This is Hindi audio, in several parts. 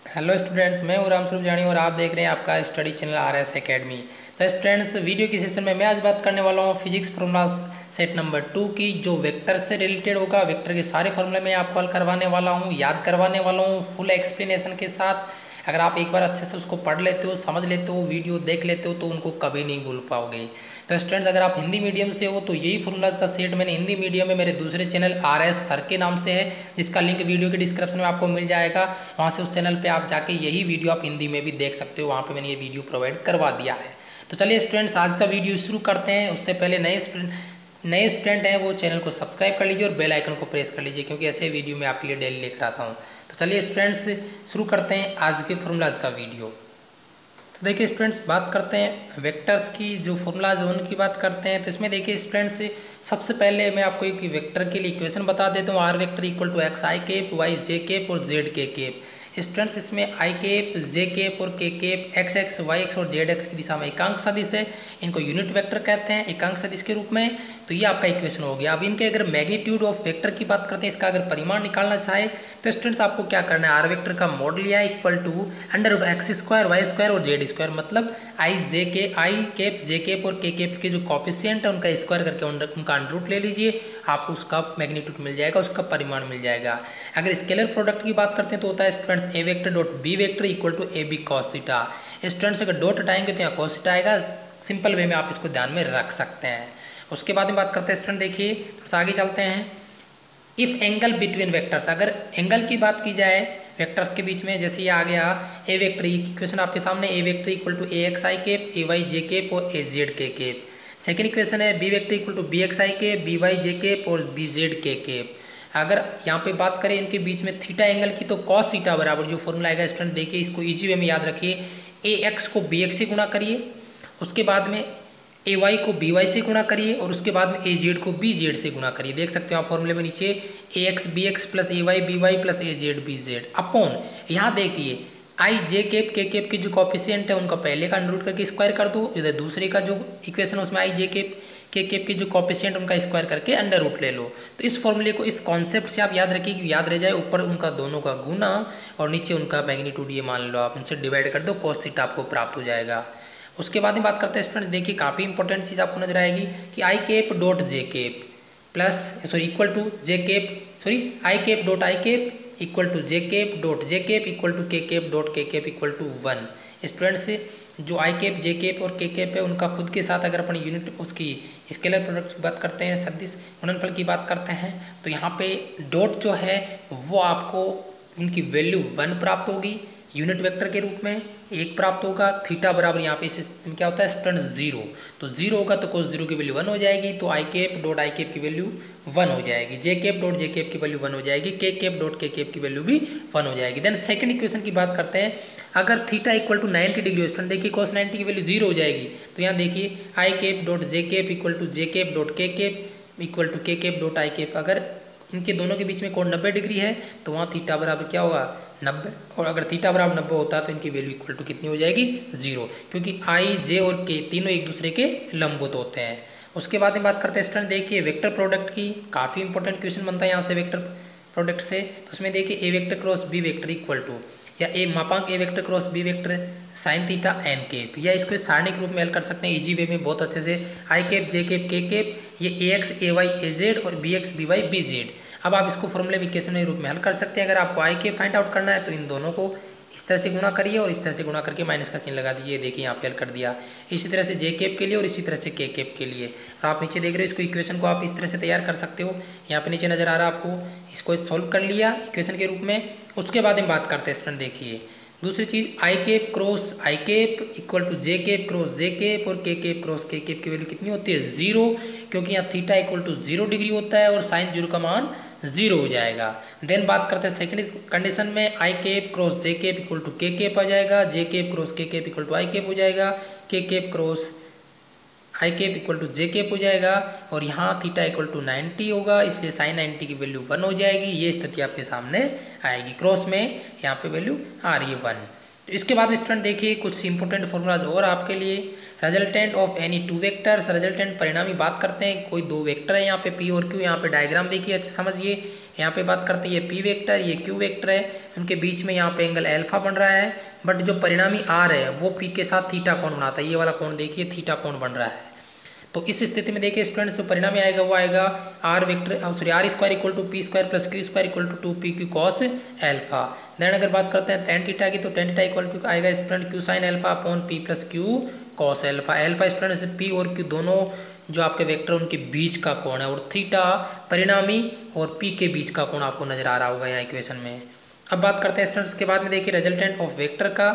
हेलो स्टूडेंट्स, मैं हूं रामस्वरूप जानी और आप देख रहे हैं आपका स्टडी चैनल RS एकेडमी। तो स्टूडेंट्स, वीडियो की सेशन में मैं आज बात करने वाला हूं फिजिक्स फॉर्मूलाज सेट नंबर 2 की, जो वेक्टर से रिलेटेड होगा। वेक्टर के सारे फॉर्मूले मैं आपको हल करवाने वाला हूं, याद करवाने वाला हूं फुल एक्सप्लेनेशन के साथ। अगर आप एक बार अच्छे से उसको पढ़ लेते हो, समझ लेते हो, वीडियो देख लेते हो, तो उनको कभी नहीं भूल पाओगे। तो स्टूडेंट्स, अगर आप हिंदी मीडियम से हो तो यही फॉर्मूलाज का सेट मैंने हिंदी मीडियम में मेरे दूसरे चैनल RS सर के नाम से है, जिसका लिंक वीडियो के डिस्क्रिप्शन में आपको मिल जाएगा। वहाँ से उस चैनल पे आप जाके यही वीडियो आप हिंदी में भी देख सकते हो, वहाँ पे मैंने ये वीडियो प्रोवाइड करवा दिया है। तो चलिए स्टूडेंट्स, आज का वीडियो शुरू करते हैं। उससे पहले नए स्टूडेंट हैं वो चैनल को सब्सक्राइब कर लीजिए और बेल आइकन को प्रेस कर लीजिए, क्योंकि ऐसे वीडियो मैं आपके लिए डेली लेकर आता हूँ। तो चलिए स्टूडेंट्स, शुरू करते हैं आज के फॉर्मूलाज का वीडियो। तो देखिए स्टूडेंट्स, बात करते हैं वेक्टर्स की, जो फॉर्मूलाज है उनकी बात करते हैं। तो इसमें देखिए स्टूडेंट्स, सबसे पहले मैं आपको एक वेक्टर के लिए इक्वेशन बता देता हूँ। R vector equal to x i cap, y j cap और जेड के केप। स्टूडेंट्स, इसमें आई केप, जे केप और के cap x x, y x और जेड एक्स की दिशा में एकांक सदिश है। इनको यूनिट वेक्टर कहते हैं एकांक सदिश के रूप में। तो ये आपका इक्वेशन हो गया। अब इनके अगर मैग्नीट्यूड ऑफ वेक्टर की बात करते हैं, इसका अगर परिमाण निकालना चाहे तो स्टूडेंट्स आपको क्या करना है, आर वेक्टर का मोड लिया है equal to under root x square y square और जेड स्क्वायर। मतलब आई केप जे केप और के केप के जो कॉफिशिएंट है उनका स्क्वायर करके उनका अंडर रूट ले लीजिए, आपको उसका मैग्नीट्यूड मिल जाएगा, उसका परिमाण मिल जाएगा। अगर स्केलर प्रोडक्ट की बात करते हैं तो होता है students a vector dot b vector equal to a b cos theta. Students, अगर डॉट हटाएंगे तो यहाँ कॉस थीटा आएगा। सिंपल वे में आप इसको ध्यान में रख सकते हैं। उसके बाद में बात करते हैं स्टूडेंट, देखिए थोड़ा आगे चलते हैं। इफ एंगल बिटवीन वेक्टर्स, अगर एंगल की बात की जाए वेक्टर्स के बीच में, जैसे ये आ गया ए वेक्टर, इक्वेशन आपके सामने, a vector equal to a x i cap, a y j cap और a z k cap. Second equation है b vector equal to b x i cap, b y j cap और बी जेड के केप। अगर यहाँ पे बात करें इनके बीच में थीटा एंगल की, तो कॉस थीटा बराबर जो फॉर्मूला आएगा स्टूडेंट, देखिए इसको इजी वे में याद रखिए। ए एक्स को बी एक्स से गुणा करिए, उसके बाद में ए वाई को बी वाई से गुणा करिए और उसके बाद में ए जेड को बी जेड से गुणा करिए। देख सकते हो आप फॉर्मूले में नीचे a x b x plus a y b y plus a z b z upon, यहाँ देखिए आई जे केप के केप के जो कॉफिशिएंट है उनका पहले का अंडर रूट करके स्क्वायर कर दो, इधर दूसरे का जो इक्वेशन है उसमें आई जे केप के केप के जो कॉफिशिएंट उनका स्क्वायर करके अंडर रूट ले लो। तो इस फॉर्मूले को, इस कॉन्सेप्ट से आप याद रखिए कि याद रह जाए, ऊपर उनका दोनों का गुना और नीचे उनका मैग्नीट्यूड, ये मान लो आप उनसे डिवाइड कर दो, कॉस थीटा आपको प्राप्त हो जाएगा। उसके बाद में बात करते हैं स्टूडेंट्स, देखिए काफ़ी इंपॉर्टेंट चीज़ आपको नजर आएगी कि i cap dot J cap plus equal to J cap i cap dot I cap equal to J cap equal to के केप डॉट के केप इक्वल टू 1। स्टूडेंट्स, जो आई केप जे केप और के केप है उनका खुद के साथ अगर अपन यूनिट उसकी स्केलर प्रोडक्ट की बात करते हैं, सदिश गुणनफल की बात करते हैं, तो यहाँ पे डॉट जो है वो आपको उनकी वैल्यू 1 प्राप्त होगी यूनिट वेक्टर के रूप में, 1 प्राप्त होगा। थीटा बराबर यहाँ पे सिस्टम क्या होता है स्टूडेंट 0, तो 0 होगा तो कोस 0 की वैल्यू 1 हो जाएगी, तो I cap dot I cap की वैल्यू 1 हो जाएगी, जे केप डॉट जे केप की वैल्यू 1 हो जाएगी, के केप डॉट के केप की वैल्यू भी 1 हो जाएगी। देन सेकंड इक्वेशन की बात करते हैं। अगर theta equal to 90 degree, student देखिए cos 90 की वैल्यू 0 हो जाएगी, तो यहाँ देखिए I cap dot J cap equal to J cap dot के केप इक्वल टू के केप डॉट आई केप। अगर इनके दोनों के बीच में कोण 90 डिग्री है तो वहाँ थीटा बराबर क्या होगा 90, और अगर थीटा बराबर 90 होता है तो इनकी वैल्यू इक्वल टू कितनी हो जाएगी 0, क्योंकि आई जे और के तीनों एक दूसरे के लंबवत होते हैं। उसके बाद में बात करते हैं स्टूडेंट, देखिए वेक्टर प्रोडक्ट की, काफ़ी इंपॉर्टेंट क्वेश्चन बनता है यहाँ से वेक्टर प्रोडक्ट से। तो उसमें देखिए A vector cross B vector equal to, या ए मापांक A vector cross B vector sine theta N cap, या इसको सारणी के रूप में हल कर सकते हैं इजी वे में बहुत अच्छे से। I cap J cap K cap, ये A X A Y A Z और B X B Y B Z. अब आप इसको फॉर्मूले इक्वेशन के रूप में हल कर सकते हैं। अगर आपको आई के फाइंड आउट करना है तो इन दोनों को इस तरह से गुणा करिए और इस तरह से गुणा करके माइनस का चिन्ह लगा दीजिए। देखिए यहाँ पे हल कर दिया। इसी तरह से जे केप के लिए और इसी तरह से के केप के लिए। और आप नीचे देख रहे हो इसको, इक्वेशन को आप इस तरह से तैयार कर सकते हो। यहाँ पे नीचे नजर आ रहा है आपको, इसको सोल्व कर लिया इक्वेशन के रूप में। उसके बाद हम बात करते हैं स्टूडेंट, देखिए दूसरी चीज़ I cap cross I cap equal to J cap cross J cap और के केप क्रॉस के केप की वैल्यू कितनी होती है 0, क्योंकि यहाँ थीटा इक्वल टू 0 डिग्री होता है और साइन 0 का मान 0 हो जाएगा। देन बात करते हैं सेकंड कंडीशन में, I cap cross J cap equal to के केप आ जाएगा, J cap cross K cap equal to I cap हो जाएगा, K cap cross I cap equal to J cap हो जाएगा, और यहाँ थीटा इक्वल टू 90 होगा, इसलिए साइन 90 की वैल्यू 1 हो जाएगी। ये स्थिति आपके सामने आएगी, क्रॉस में यहाँ पे वैल्यू आ रही है 1। तो इसके बाद स्टूडेंट देखिए कुछ इंपॉर्टेंट फॉर्मूलाज और आपके लिए। Resultant of any two vectors, resultant परिणामी बात करते हैं, कोई दो वेक्टर है यहाँ पे पी और क्यू, यहाँ पे डायग्राम देखिए अच्छे समझिए। यहाँ पे बात करते हैं ये पी वेक्टर, ये क्यू वेक्टर है, उनके बीच में यहाँ पे एंगल अल्फा बन रहा है, बट जो परिणामी आर है वो पी के साथ थीटा कोण बनाता है। ये वाला कोण देखिए थीटा कोण बन रहा है। तो इस स्थिति में देखिए स्टूडेंट्स जो परिणाम आएगा वो आएगा R vector sorry R square equal to P square plus Q square equal to 2p cos alpha. Then अगर बात करते हैं टेन थीटा की, तो टेन थीटा इक्वल टू आएगा student Q sine alpha upon P plus Q cos alpha. Alpha students P और क्यू दोनों जो आपके वेक्टर उनके बीच का कोण है, और थीटा परिणामी और पी के बीच का कोण आपको नजर आ रहा होगा यहाँ इक्वेशन में। अब बात करते हैं स्टूडेंट्स उसके बाद में देखिए रिजल्टेंट ऑफ वेक्टर का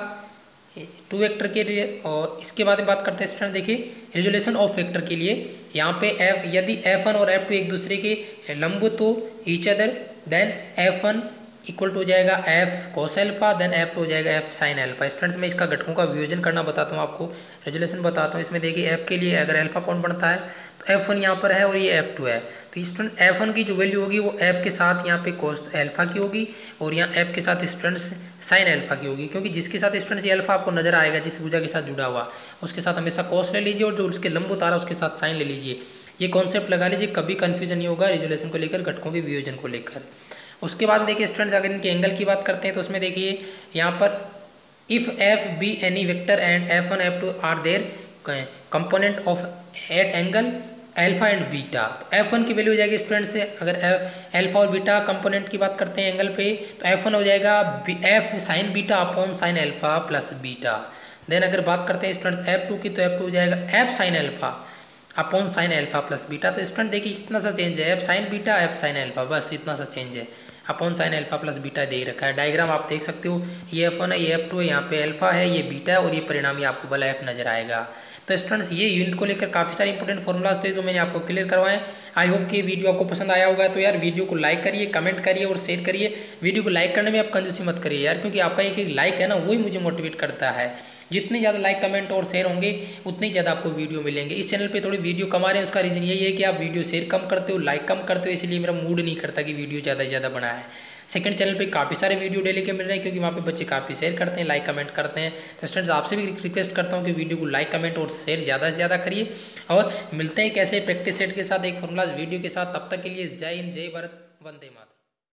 टू वेक्टर के लिए, और इसके बाद में बात करते हैं स्टूडेंट देखिए रिजोल्यूशन ऑफ वेक्टर के लिए। यहाँ पे एफ यदि f1 और f2 एक दूसरे के लंबवत हो each other, then f1 equal to हो जाएगा f cos alpha, then f2 हो जाएगा f sin एल्फा। स्टूडेंट्स मैं इसका घटकों का वियोजन करना बताता हूँ आपको, रेजोल्यूशन बताता हूँ। इसमें देखिए f के लिए अगर अल्फा कौन बनता है तो f1 यहाँ पर है और ये f2 है, तो स्टूडेंट f1 की जो वैल्यू होगी वो f के साथ यहाँ पे cos एल्फा की होगी, और यहाँ f के साथ स्टूडेंट्स साइन एल्फा की होगी, क्योंकि जिसके साथ स्टूडेंट्स ये अल्फा आपको नजर आएगा जिस भुजा के साथ जुड़ा हुआ उसके साथ हमेशा cos ले लीजिए, और जो उसके लंबवत आ रहा है उसके साथ साइन ले लीजिए। ये कॉन्सेप्ट लगा लीजिए, कभी कंफ्यूजन नहीं होगा रिजोल्यूशन को लेकर, घटकों के वियोजन को लेकर। उसके बाद देखिए स्टूडेंट्स अगर इनके एंगल की बात करते हैं तो उसमें देखिए यहाँ पर if F be any vector and f1 f2 are their component of at angle alpha and beta, तो f1 की वैल्यू हो जाएगी स्टूडेंट से अगर अल्फा और बीटा कंपोनेंट की बात करते हैं एंगल पे, तो f1 हो जाएगा f sine beta upon sine alpha plus beta. Then अगर बात करते हैं स्टूडेंट f2 की, तो f2 हो जाएगा f sine alpha upon sine alpha plus beta. तो स्टूडेंट देखिए इतना सा चेंज है, f sine beta f sine alpha, बस इतना सा चेंज है, upon sine alpha plus beta दे रखा है। डायग्राम आप देख सकते हो, ये f1 है, ये f2 है, यहाँ पे अल्फा है, ये बीटा है, और ये परिणामी आपको बल f नजर आएगा। तो स्टूडेंट्स ये यूनिट को लेकर काफ़ी सारे इंपॉर्टेंट फॉर्मूलाज थे जो मैंने आपको क्लियर करवाए। आई होप कि वीडियो आपको पसंद आया होगा, तो यार वीडियो को लाइक करिए, कमेंट करिए और शेयर करिए। वीडियो को लाइक करने में आप कंजूसी मत करिए यार, क्योंकि आपका एक लाइक है ना वही मुझे मोटिवेट करता है। जितने ज़्यादा लाइक कमेंट और शेयर होंगे उतने ज़्यादा आपको वीडियो मिलेंगे। इस चैनल पे थोड़ी वीडियो कम आ रहे हैं, उसका रीज़न यही है कि आप वीडियो शेयर कम करते हो, लाइक कम करते हो, इसलिए मेरा मूड नहीं करता कि वीडियो ज़्यादा से ज़्यादा बनाए। सेकंड चैनल पे काफ़ी सारे वीडियो डेली के मिल रहे हैं, क्योंकि वहाँ पे बच्चे काफ़ी शेयर करते हैं, लाइक कमेंट करते हैं। तो स्टूडेंट्स आपसे भी रिक्वेस्ट करता हूँ कि वीडियो को लाइक कमेंट और शेयर ज़्यादा से ज़्यादा करिए, और मिलते हैं कैसे प्रैक्टिस सेट के साथ एक फॉर्मूला वीडियो के साथ। तब तक के लिए जय हिंद, जय भारत, वंदे मातरम।